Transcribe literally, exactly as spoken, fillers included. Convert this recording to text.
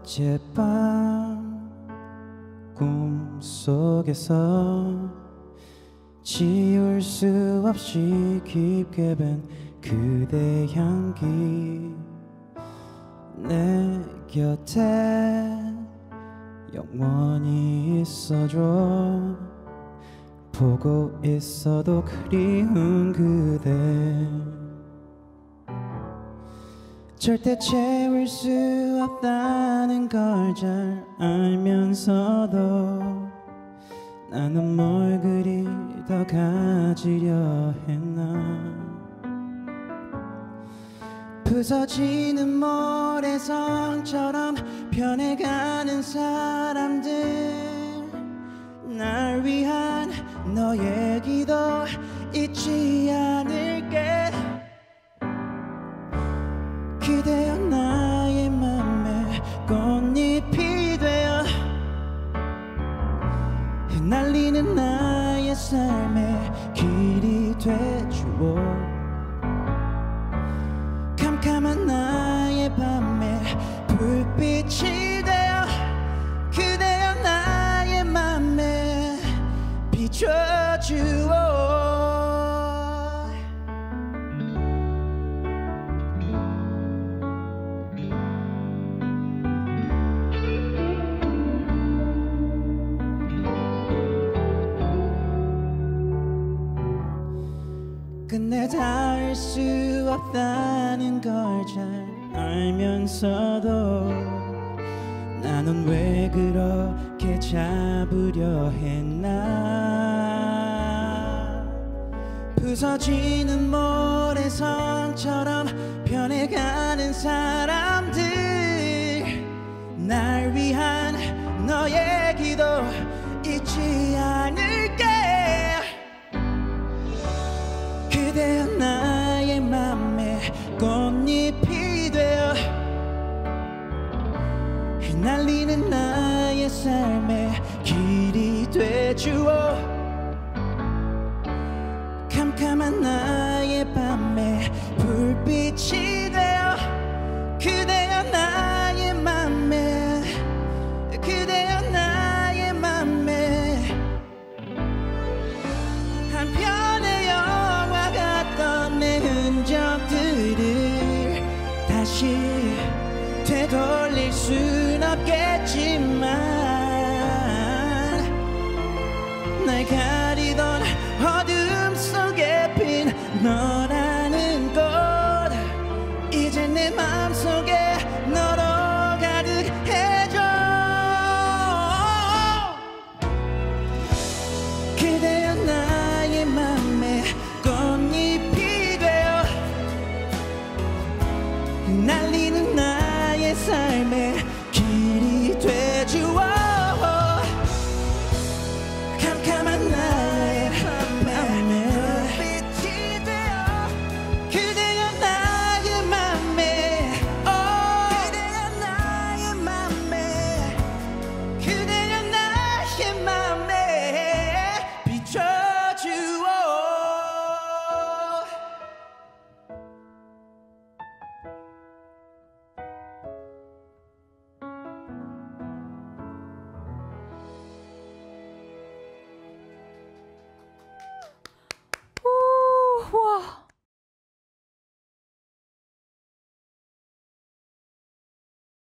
어젯밤 꿈속에서 지울 수 없이 깊게 밴 그대 향기 내 곁에 영원히 있어줘. 보고 있어도 그리운 그대 절대 채울 수 없다는 걸 잘 알면서도 나는 뭘 그리 더 가지려 했나. 부서지는 모래성처럼 변해가는 사람들 날 위한 너의 기도 잊지 않을게. 그대여 나의 맘에 꽃잎이 되어 흩날리는 나의 삶의 길이 되주오. 캄캄한 나의 밤에 불빛이 되어 그대여 나의 맘에 비춰주오. 끝내 닿을 수 없다는 걸 잘 알면서도 나는 왜 그렇게 잡으려 했나. 부서지는 모래성처럼 변해가는 사람들 날 위한 너의 기도 잊지 않을게. 그대여 나의 맘에 꽃잎이 되어 흩날리는 나의 삶의 길이 되주오. 캄캄한 나의 밤에 불빛이 되어 그대여 나의 맘에 그대여 나의 맘에 한편의 영화 같던 내 흔적들을 다시 되돌릴 순 없겠지만 날 가